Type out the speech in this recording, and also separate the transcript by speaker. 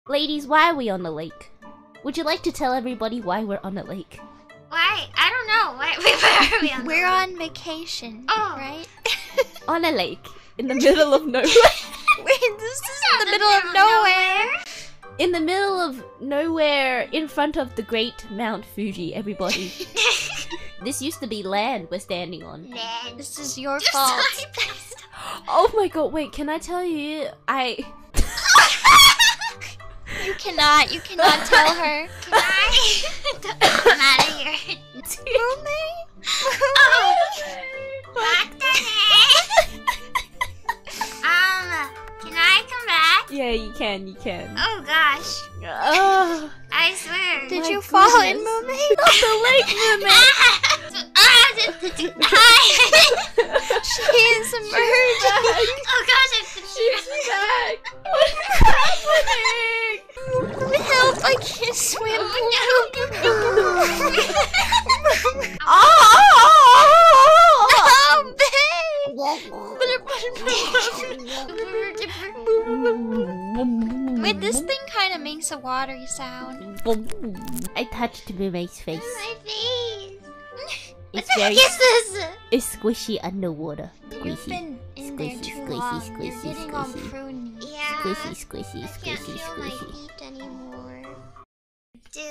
Speaker 1: Ladies, why are we on the lake? Would you like to tell everybody why we're on the lake?
Speaker 2: Why? I don't know. Why are we on the lake?
Speaker 3: We're on vacation, right?
Speaker 1: On a lake. In the middle of nowhere.
Speaker 3: Wait, this is in the middle of nowhere.
Speaker 1: In the middle of nowhere, in front of the great Mount Fuji, everybody. This used to be land we're standing on.
Speaker 2: Land.
Speaker 3: This is your fault.
Speaker 1: Oh my god, wait, can I tell you?
Speaker 3: You cannot tell her.
Speaker 2: Can I? I'm out of here.
Speaker 3: Mumei?
Speaker 2: Can I come back?
Speaker 1: Yeah, you can.
Speaker 2: Oh gosh. I swear.
Speaker 3: Did you fall in, Mumei?
Speaker 1: Not the lake, Mumei!
Speaker 3: She is emerging.
Speaker 2: Oh gosh,
Speaker 1: She's back! What's happening?
Speaker 3: Help, I can't swim. Oh, babe! Wait, this thing kind of makes a watery sound.
Speaker 1: I touched Mumei's face.
Speaker 2: my face.
Speaker 1: It's
Speaker 2: What the
Speaker 1: very
Speaker 2: heck is this?
Speaker 1: It's squishy underwater.
Speaker 3: You've
Speaker 1: Squishy.
Speaker 3: been in there
Speaker 1: Squishy,
Speaker 3: too
Speaker 1: squishy,
Speaker 3: long.
Speaker 1: squishy,
Speaker 3: You're getting on
Speaker 1: squishy.
Speaker 3: pruny.
Speaker 2: Yeah.
Speaker 1: Squishy,
Speaker 2: I can't feel my
Speaker 1: squishy.
Speaker 2: feet anymore. Do.